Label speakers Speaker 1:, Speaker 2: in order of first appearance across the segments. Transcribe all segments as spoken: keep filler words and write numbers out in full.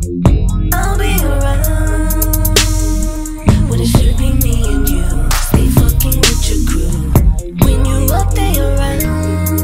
Speaker 1: I'll be around when it should be me and you. Stay fucking with your crew. When you up, they around.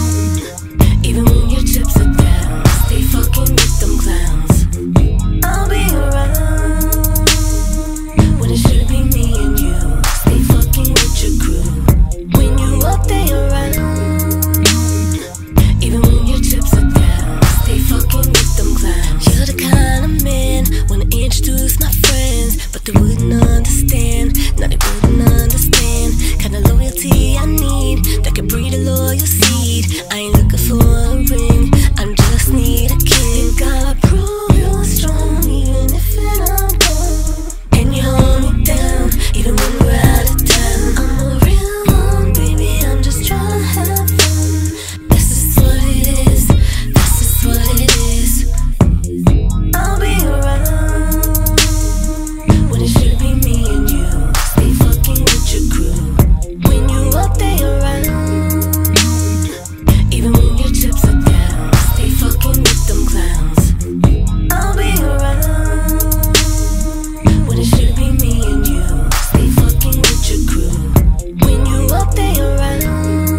Speaker 1: Even when your chips are down, stay fucking with them clowns. I'll be around when it should be me and you. Stay fucking with your crew. When you up, they around. Even when your chips are down, stay fucking with them clowns. You're the kind of man wanna introduce my friends, but they wouldn't understand. No, they wouldn't understand. Kind of loyalty I need that can breed a loyal seed. I ain't looking for a ring, I just need a king. You gotta prove you're strong, even if it I'm gone. And you hold me down, even when we're out of town. I'm a real one, baby, I'm just trying to have fun. This is what it is, this is what it is. I'll be around when it should be me and you. Stay fucking with your crew. When you up, they around. Even when your chips are down, stay fucking with them clowns. I'll be around when it should be me and you. Stay fucking with your crew. When you up, they around.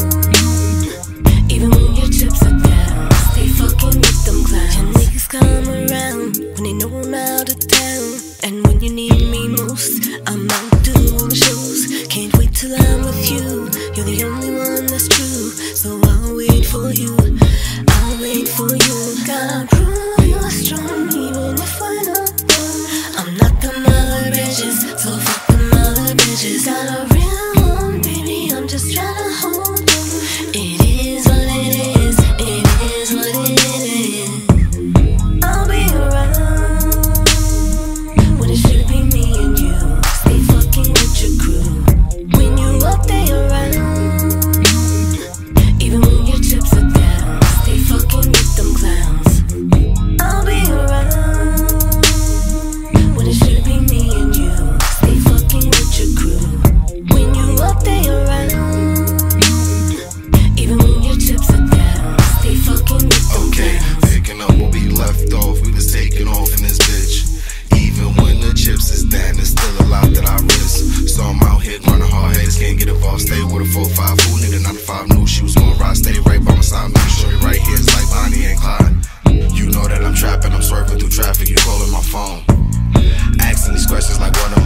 Speaker 1: Even when your chips are down, stay fucking with them clowns. Your niggas come around when they know I'm out of town. And when you need me most, I'm out doing shows. Can't wait till I'm with you. You're the only one that's true. So I'll wait for you, I'll wait for you. Gotta prove you're strong, even if we're not done. I'm not the mother bitches, so fuck them other bitches. Got a real one, baby, I'm just trying to hold you. It is what it is, it is what it is. I'll be around when it should be me and you. Stay fucking with your crew. When you up, they around. Even when your chips are down, stay fucking with them clowns. I'll be around when it should be me and you. Stay fucking with your crew. When you up, they around. Even when your chips are down, stay fucking with them
Speaker 2: Okay,
Speaker 1: clowns.
Speaker 2: picking up what we left off, we was taking off in this bitch. Even when the chips is down, there's still a lot that I risk. So I'm out here grinding hard heads, can't get involved. Stay with a four five, fool nigga, nine to five. Knew she was gonna ride, stay right by my side. Make sure it right here is like Bonnie and Clyde. You know that I'm trapping, I'm swerving through traffic, you calling my phone. Asking these questions like what